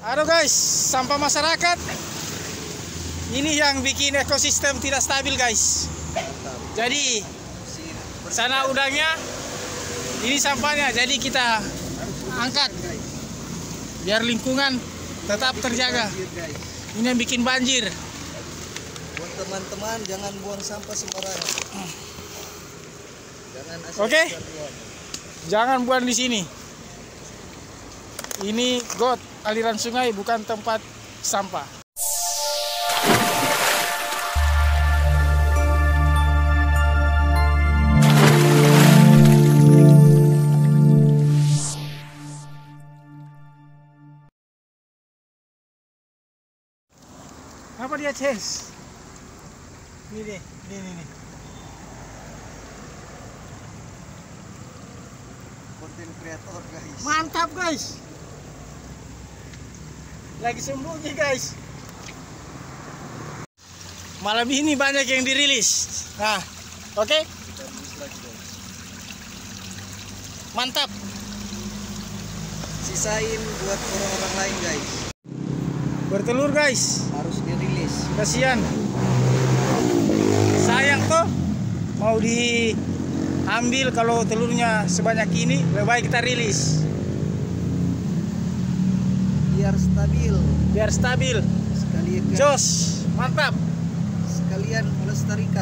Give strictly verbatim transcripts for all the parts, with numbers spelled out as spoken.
Halo guys, sampah masyarakat ini yang bikin ekosistem tidak stabil guys. Jadi sana udangnya, ini sampahnya. Jadi kita angkat biar lingkungan tetap terjaga. Ini yang bikin banjir. Buat teman-teman, jangan buang sampah sembarangan. Jangan asal Oke, buang. jangan buang di sini. Ini got, aliran sungai, bukan tempat sampah. Apa dia change? Ini deh, ini ini. ini. Konten kreator guys. Mantap guys. Lagi sembunyi guys. Malam ini banyak yang dirilis. Nah, oke? Okay? Kita rilis lagi guys. Mantap. Sisain buat orang-orang lain guys. Bertelur guys. Harus dirilis. Kasihan. Sayang tuh. Mau diambil kalau telurnya sebanyak ini, lebih baik kita rilis. Biar stabil. Biar stabil. Sekalian Jos, mantap. Sekalian melestarikan.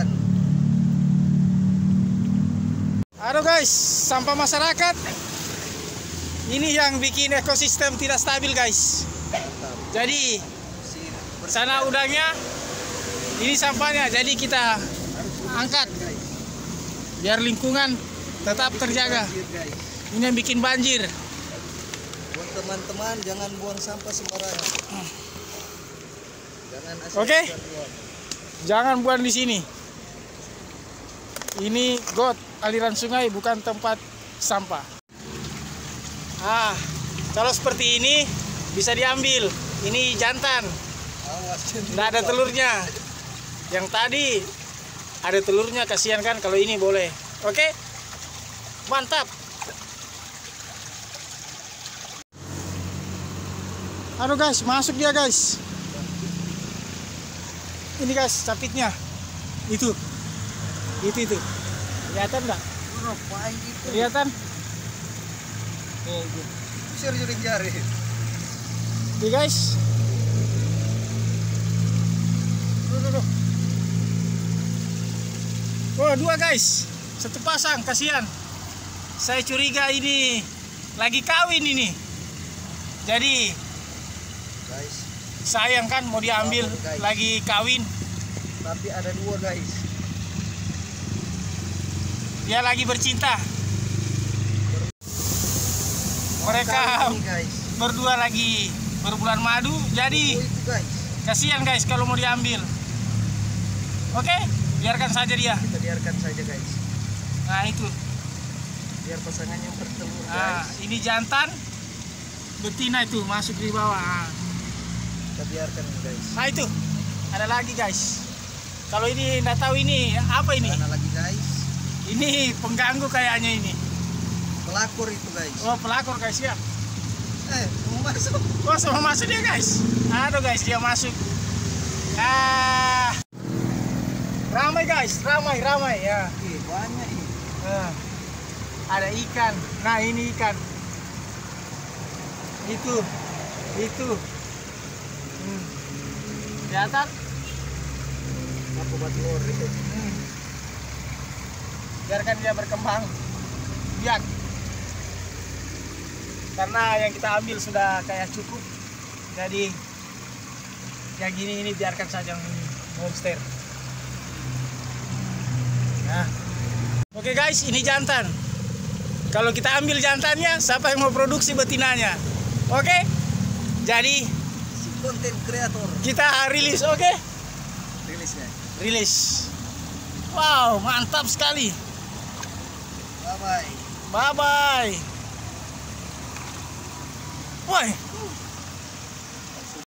Halo guys, sampah masyarakat ini yang bikin ekosistem tidak stabil guys. Mantap. Jadi Si sana udangnya, ini sampahnya. Jadi kita angkat guys. biar lingkungan tetap terjaga. Banjir, guys. Ini yang bikin banjir. Buat teman-teman, jangan buang sampah sembarangan. Jangan asal Oke. buang. Jangan buang di sini. Ini got, aliran sungai, bukan tempat sampah. Ah, kalau seperti ini bisa diambil. Ini jantan, Awas. nggak ada telurnya. Yang tadi ada telurnya, kasihan kan. Kalau ini boleh. Oke, mantap. Halo guys, masuk dia guys. Ini guys, capitnya. Itu, itu itu. Kelihatan nggak? Ngapain gitu? Kelihatan? Nih, itu. Curi-curi jari. Nih guys. Tuh, tuh, tuh. Oh, dua guys. Satu pasang, kasihan. Saya curiga ini lagi kawin ini. Jadi Guys, sayang kan mau diambil, Bagus, guys. lagi kawin. tapi ada dua guys. Dia lagi bercinta. Mereka Kali ini, guys. berdua lagi berbulan madu. Jadi Oh, itu guys. kasihan guys kalau mau diambil. Oke, biarkan saja dia. Kita biarkan saja guys. Nah itu. Biar pasangannya bertelur Nah, guys. ini jantan, betina itu masuk di bawah. Nah. Kita biarkan guys. Nah itu, ada lagi guys. Kalau ini nggak tahu ini apa ini? Mana lagi guys? Ini pengganggu kayaknya ini. Pelakor itu guys. Oh, pelakor guys ya. Eh, mau masuk. Oh, sama masuk dia guys. Aduh guys, dia masuk. Ah, ramai guys, ramai ramai ya. Oke, banyak ini. Nah, ada ikan. Nah ini ikan. Itu, itu. Hmm. Kelihatan? Apa batu ori? Hmm. Biarkan dia berkembang biak, karena yang kita ambil sudah kayak cukup. Jadi yang gini ini biarkan saja, yang monster. Nah, oke guys, ini jantan. Kalau kita ambil jantannya, siapa yang mau produksi betinanya? Oke, jadi Si konten kreator. kita rilis. Oke, Rilisnya. rilis. Wow, mantap sekali. Bye bye. Bye bye. Woi,